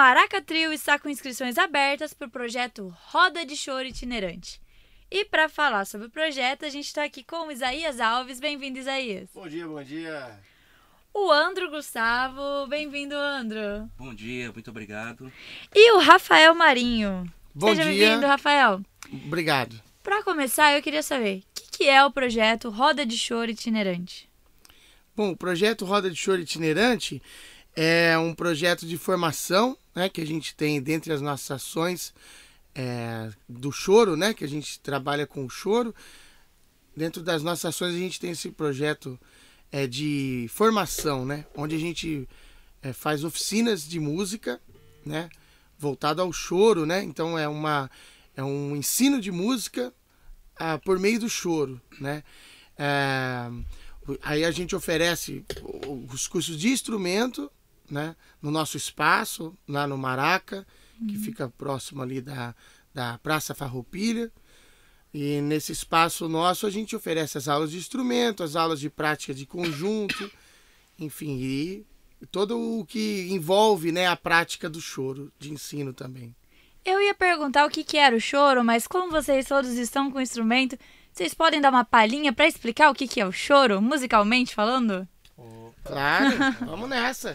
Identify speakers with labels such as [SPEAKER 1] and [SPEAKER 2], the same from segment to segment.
[SPEAKER 1] Maraca Trio está com inscrições abertas para o projeto Roda de Choro Itinerante. E para falar sobre o projeto, a gente está aqui com o Isaías Alves. Bem-vindo, Isaías.
[SPEAKER 2] Bom dia, bom dia.
[SPEAKER 1] O Andro Gustavo. Bem-vindo, Andro.
[SPEAKER 3] Bom dia, muito obrigado.
[SPEAKER 1] E o Rafael Marinho.
[SPEAKER 2] Bom
[SPEAKER 1] Seja
[SPEAKER 2] dia.
[SPEAKER 1] bem-vindo, Rafael.
[SPEAKER 2] Obrigado.
[SPEAKER 1] Para começar, eu queria saber, o que é o projeto Roda de Choro Itinerante?
[SPEAKER 2] Bom, o projeto Roda de Choro Itinerante é um projeto de formação, né, que a gente tem dentre as nossas ações do choro, né, que a gente trabalha com o choro. Dentro das nossas ações a gente tem esse projeto de formação, né, onde a gente faz oficinas de música, né, voltado ao choro, né. Então é um ensino de música por meio do choro, né. Aí a gente oferece os cursos de instrumento, né, no nosso espaço, lá no Maraca, que fica próximo ali da Praça Farroupilha. E nesse espaço nosso a gente oferece as aulas de instrumento, as aulas de prática de conjunto, enfim, e todo o que envolve, né, a prática do choro, de ensino também.
[SPEAKER 1] Eu ia perguntar o que era o choro, mas como vocês todos estão com o instrumento, vocês podem dar uma palhinha para explicar o que é o choro, musicalmente falando?
[SPEAKER 2] Claro, vamos nessa.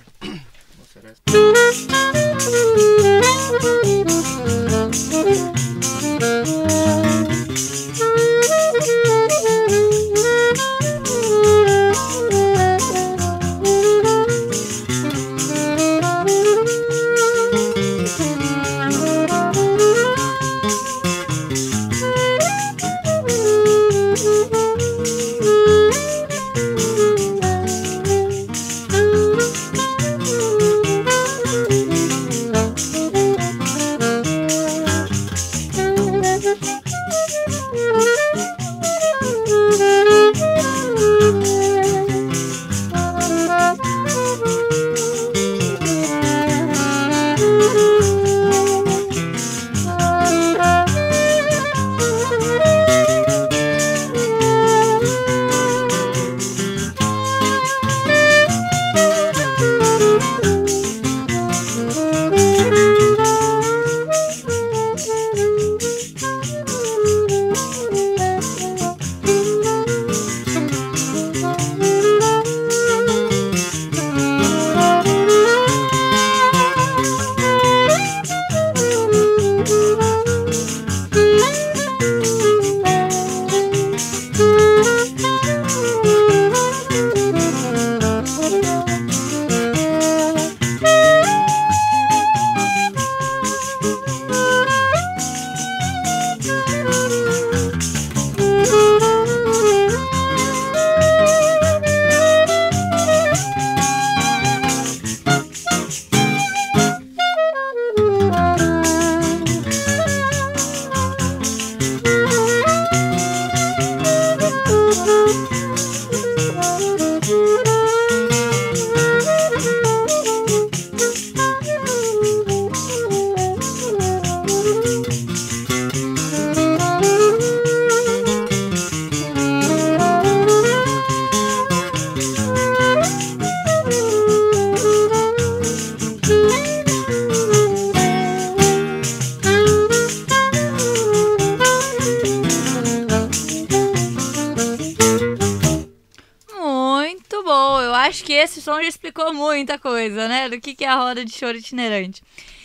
[SPEAKER 1] Acho que esse som já explicou muita coisa, né? Do que é a roda de choro itinerante.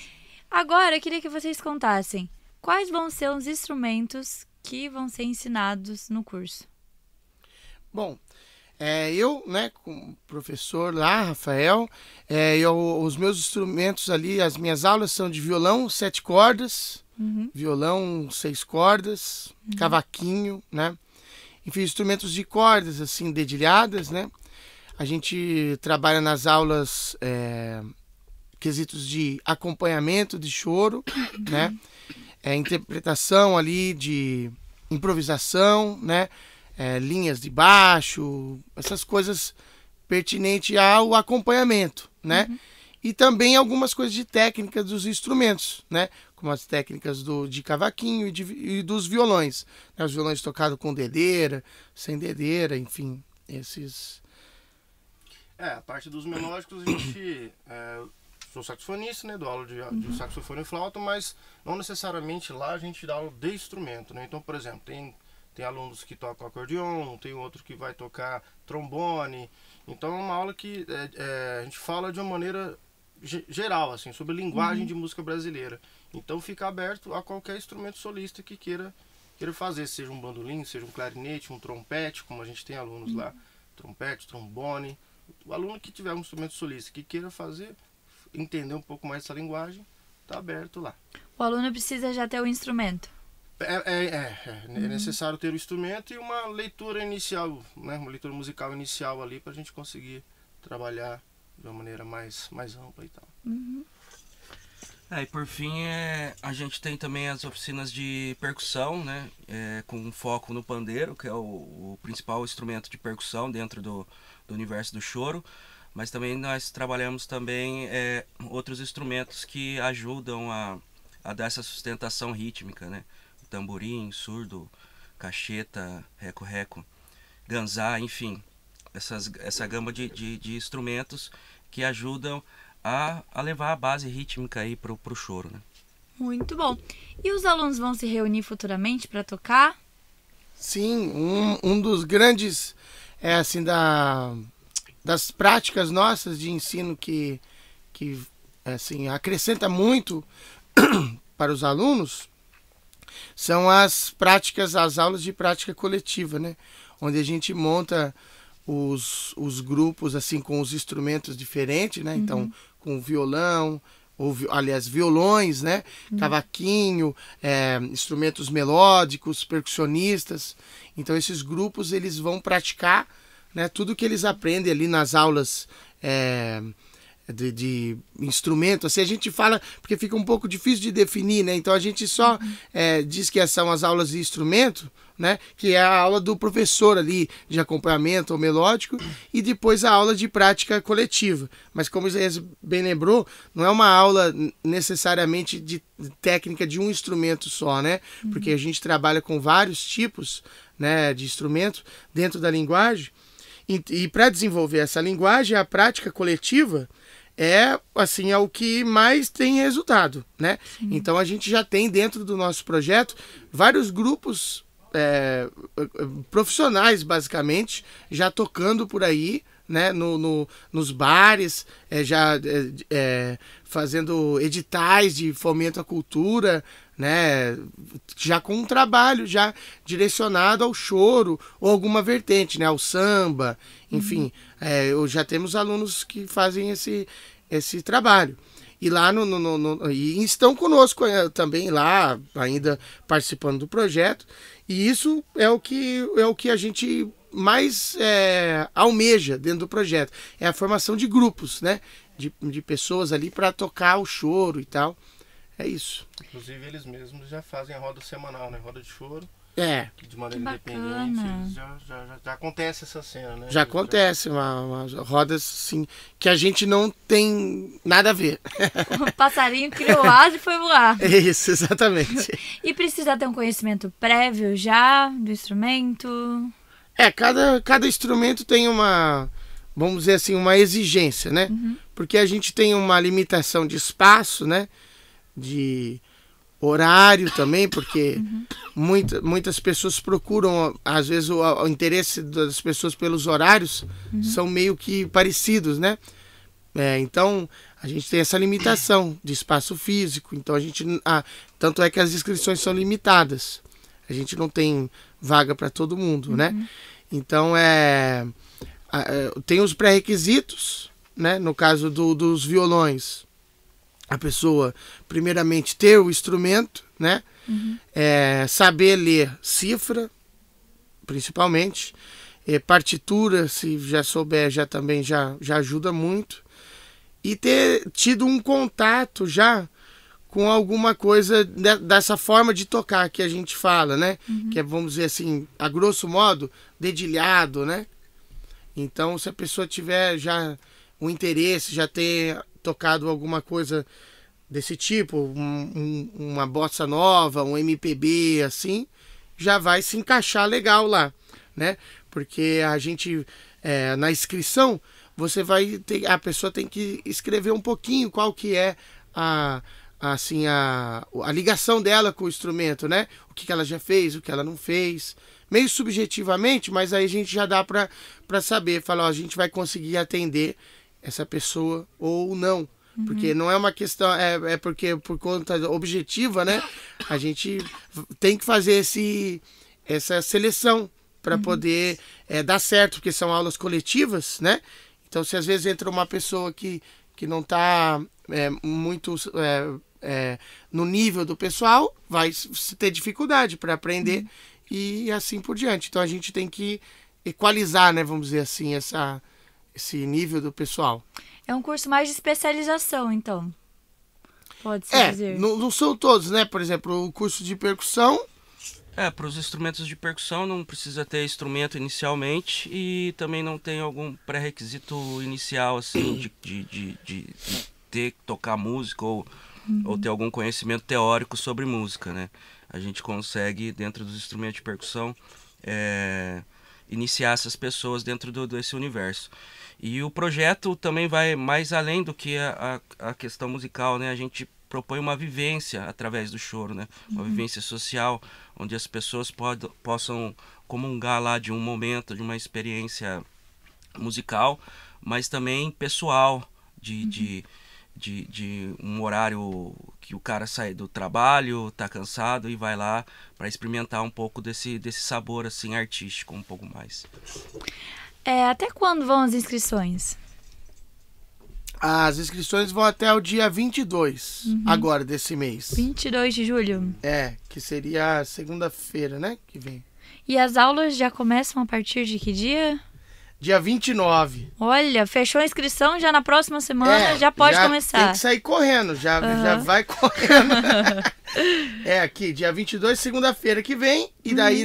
[SPEAKER 1] Agora, eu queria que vocês contassem quais vão ser os instrumentos que vão ser ensinados no curso.
[SPEAKER 2] Bom, eu, né, como professor lá, Rafael, os meus instrumentos ali, as minhas aulas são de violão 7 cordas, violão 6 cordas, cavaquinho, né? Enfim, instrumentos de cordas, assim, dedilhadas, né? A gente trabalha nas aulas quesitos de acompanhamento de choro, né? Interpretação ali de improvisação, né? Linhas de baixo, essas coisas pertinentes ao acompanhamento, né? E também algumas coisas de técnicas dos instrumentos, né? Como as técnicas de cavaquinho e dos violões, né? Os violões tocados com dedeira, sem dedeira, enfim, esses...
[SPEAKER 4] A parte dos melódicos a gente sou saxofonista, né? Dou aula de saxofone e flauta, mas não necessariamente lá a gente dá aula de instrumento, né? Então, por exemplo, tem alunos que tocam acordeon, tem outro que vai tocar trombone. Então é uma aula que a gente fala de uma maneira geral, assim, sobre linguagem de música brasileira. Então fica aberto a qualquer instrumento solista que queira fazer, seja um bandolim, seja um clarinete, um trompete, como a gente tem alunos lá, trompete, trombone. O aluno que tiver um instrumento solista que queira fazer, entender um pouco mais essa linguagem, está aberto lá.
[SPEAKER 1] O aluno precisa já ter o instrumento.
[SPEAKER 4] É necessário ter o instrumento e uma leitura inicial, né? Uma leitura musical inicial ali para a gente conseguir trabalhar de uma maneira mais ampla e tal.
[SPEAKER 3] E por fim, a gente tem também as oficinas de percussão, né? Com foco no pandeiro, que é o principal instrumento de percussão dentro do universo do choro. Mas também nós trabalhamos também outros instrumentos que ajudam a dar essa sustentação rítmica, né? O tamborim, surdo, cacheta, reco-reco, ganzá, enfim. Essa gama de instrumentos que ajudam a levar a base rítmica aí pro choro, né?
[SPEAKER 1] Muito bom. E os alunos vão se reunir futuramente para tocar?
[SPEAKER 2] Sim, um dos grandes assim das práticas nossas de ensino que assim acrescenta muito para os alunos são as aulas de prática coletiva, né? Onde a gente monta os grupos assim com os instrumentos diferentes, né? Então, com violão, aliás, violões, né? Cavaquinho, instrumentos melódicos, percussionistas. Então, esses grupos eles vão praticar, né, tudo que eles aprendem ali nas aulas de instrumento. Assim, a gente fala, porque fica um pouco difícil de definir, né? Então a gente só diz que são as aulas de instrumento, né? Que é a aula do professor ali de acompanhamento ou melódico, e depois a aula de prática coletiva. Mas como o Isaías bem lembrou, não é uma aula necessariamente de técnica de um instrumento só, né? Porque a gente trabalha com vários tipos, né, de instrumentos dentro da linguagem. E para desenvolver essa linguagem, a prática coletiva é o que mais tem resultado, né? Então a gente já tem dentro do nosso projeto vários grupos profissionais, basicamente, já tocando por aí, né? Nos bares, fazendo editais de fomento à cultura, né? Já com um trabalho já direcionado ao choro ou alguma vertente, né? Ao samba, enfim. Já temos alunos que fazem esse trabalho. E lá e estão conosco também lá, ainda participando do projeto. E isso é o que a gente mais almeja dentro do projeto. É a formação de grupos, né? De pessoas ali para tocar o choro e tal. É isso.
[SPEAKER 4] Inclusive eles mesmos já fazem a roda semanal, né? Roda de choro. De maneira independente. Já acontece essa cena, né?
[SPEAKER 2] Já acontece, umas rodas assim, que a gente não tem nada a ver.
[SPEAKER 1] O passarinho criou asa e foi voar.
[SPEAKER 2] É isso, exatamente.
[SPEAKER 1] E precisa ter um conhecimento prévio já do instrumento?
[SPEAKER 2] Cada instrumento tem vamos dizer assim, uma exigência, né? Porque a gente tem uma limitação de espaço, né? De horário também, porque muitas pessoas procuram, às vezes o interesse das pessoas pelos horários são meio que parecidos, né? Então a gente tem essa limitação de espaço físico, então tanto é que as inscrições são limitadas, a gente não tem vaga para todo mundo, né? Então tem os pré-requisitos, né? No caso dos violões, a pessoa primeiramente ter o instrumento, né? Saber ler cifra, principalmente, partitura, se já souber, também já ajuda muito, e ter tido um contato já com alguma coisa dessa forma de tocar que a gente fala, né? Que é, vamos dizer assim, a grosso modo, dedilhado, né? Então, se a pessoa tiver já um interesse, já ter tocado alguma coisa desse tipo, uma bossa nova, um MPB, assim, já vai se encaixar legal lá, né? Porque a gente, na inscrição, a pessoa tem que escrever um pouquinho qual que é a ligação dela com o instrumento, né? O que ela já fez, o que ela não fez. Meio subjetivamente, mas aí a gente já dá para saber, falar, ó, a gente vai conseguir atender essa pessoa ou não. Porque não é uma questão, porque por conta objetiva, né? A gente tem que fazer essa seleção para poder dar certo, porque são aulas coletivas, né? Então, se às vezes entra uma pessoa que não está muito no nível do pessoal, vai ter dificuldade para aprender e assim por diante. Então, a gente tem que equalizar, né? Vamos dizer assim, esse nível do pessoal.
[SPEAKER 1] É um curso mais de especialização, então. Pode-se dizer.
[SPEAKER 2] Não são todos, né? Por exemplo, o curso de percussão.
[SPEAKER 3] Para os instrumentos de percussão não precisa ter instrumento inicialmente e também não tem algum pré-requisito inicial, assim, de ter que tocar música ou ter algum conhecimento teórico sobre música, né? A gente consegue, dentro dos instrumentos de percussão, iniciar essas pessoas dentro desse universo. E o projeto também vai mais além do que a questão musical, né? A gente propõe uma vivência através do choro, né? Uma vivência social, onde as pessoas possam comungar lá de um momento, de uma experiência musical, mas também pessoal, de um horário que o cara sai do trabalho, tá cansado e vai lá para experimentar um pouco desse sabor assim artístico, um pouco mais.
[SPEAKER 1] Até quando vão as inscrições?
[SPEAKER 2] As inscrições vão até o dia 22, agora, desse mês.
[SPEAKER 1] 22 de julho?
[SPEAKER 2] Que seria segunda-feira, né? Que vem.
[SPEAKER 1] E as aulas já começam a partir de que dia?
[SPEAKER 2] Dia 29.
[SPEAKER 1] Olha, fechou a inscrição, já na próxima semana já pode começar.
[SPEAKER 2] Tem que sair correndo, já vai correndo. Aqui, dia 22, segunda-feira que vem, e daí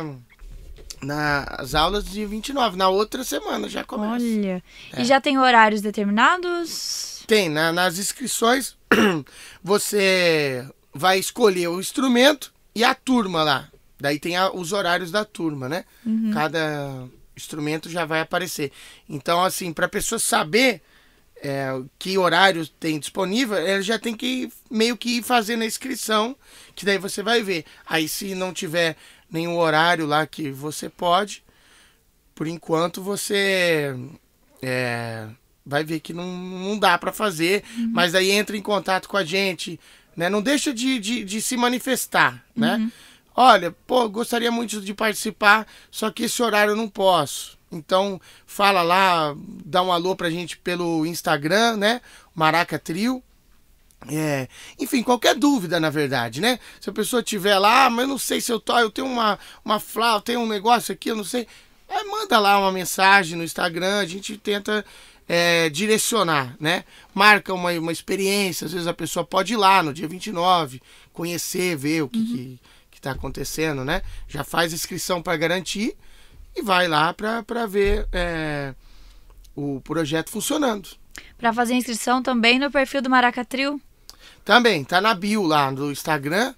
[SPEAKER 2] nas aulas de 29, na outra semana já começa.
[SPEAKER 1] Olha, e já tem horários determinados?
[SPEAKER 2] Tem, nas inscrições você vai escolher o instrumento e a turma lá. Daí tem os horários da turma, né? Cada instrumento já vai aparecer. Então, assim, para a pessoa saber que horário tem disponível, ela já tem que meio que ir fazendo a inscrição, que daí você vai ver. Aí, se não tiver nenhum horário lá que você pode, por enquanto você vai ver que não dá para fazer, mas aí entra em contato com a gente, né? Não deixa de se manifestar, né? Olha, gostaria muito de participar, só que esse horário eu não posso. Então, fala lá, dá um alô pra gente pelo Instagram, né? Maraca Trio. Enfim, qualquer dúvida, na verdade, né? Se a pessoa tiver lá, mas eu não sei se eu tenho uma flauta, eu tenho um negócio aqui, eu não sei. Manda lá uma mensagem no Instagram, a gente tenta direcionar, né? Marca uma experiência, às vezes a pessoa pode ir lá no dia 29, conhecer, ver o que está acontecendo, né? Já faz inscrição para garantir e vai lá para ver o projeto funcionando. Para
[SPEAKER 1] fazer inscrição também no perfil do Maraca Trio?
[SPEAKER 2] Também, tá na bio lá do Instagram,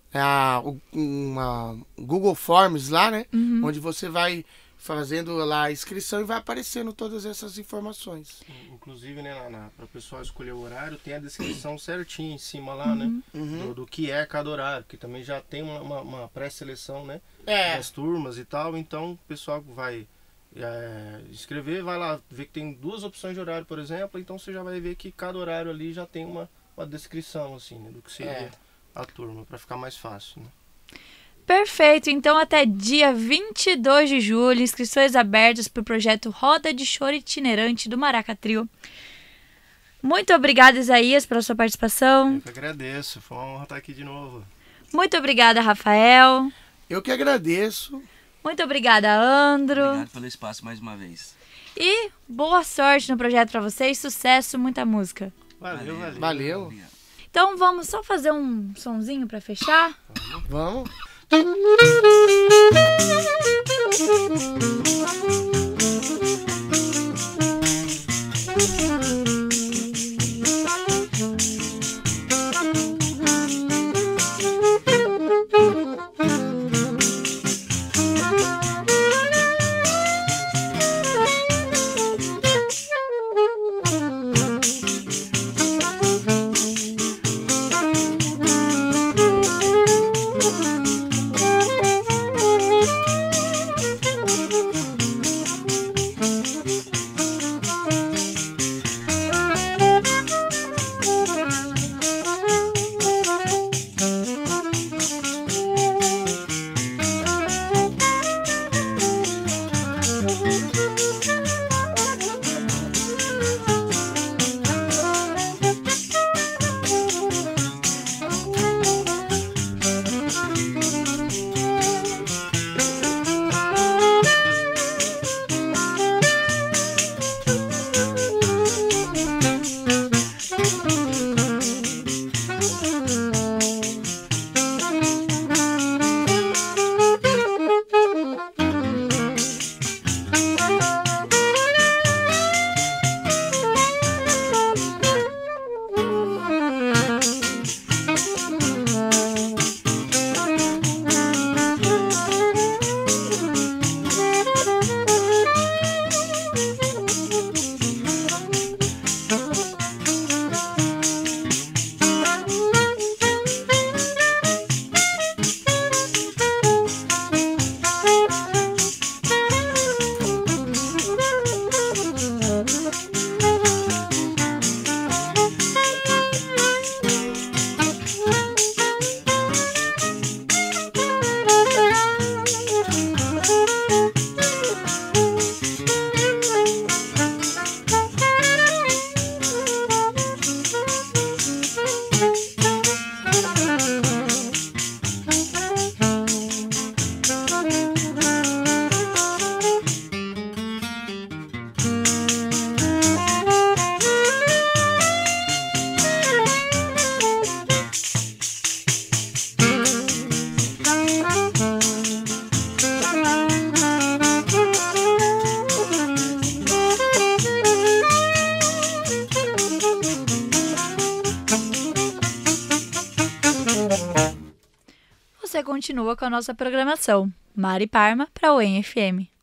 [SPEAKER 2] uma Google Forms lá, né? Onde você vai fazendo lá a inscrição e vai aparecendo todas essas informações.
[SPEAKER 4] Inclusive, né, para o pessoal escolher o horário, tem a descrição certinha em cima lá, né? Do que é cada horário, que também já tem uma pré-seleção, né? Das turmas e tal, então o pessoal vai escrever, vai lá ver que tem 2 opções de horário, por exemplo, então você já vai ver que cada horário ali já tem uma descrição, assim, né, do que seria a turma, para ficar mais fácil, né?
[SPEAKER 1] Perfeito, então até dia 22 de julho, inscrições abertas para o projeto Roda de Choro Itinerante do Maraca Trio. Muito obrigada, Isaías, pela sua participação.
[SPEAKER 4] Eu que agradeço, foi uma honra estar aqui de novo.
[SPEAKER 1] Muito obrigada, Rafael.
[SPEAKER 2] Eu que agradeço.
[SPEAKER 1] Muito obrigada, Andro.
[SPEAKER 3] Obrigado pelo espaço mais uma vez.
[SPEAKER 1] E boa sorte no projeto para vocês, sucesso, muita música.
[SPEAKER 2] Valeu.
[SPEAKER 1] Então vamos só fazer um sonzinho para fechar?
[SPEAKER 2] Vamos.
[SPEAKER 1] continua com a nossa programação. Mari Parma para o UEM FM.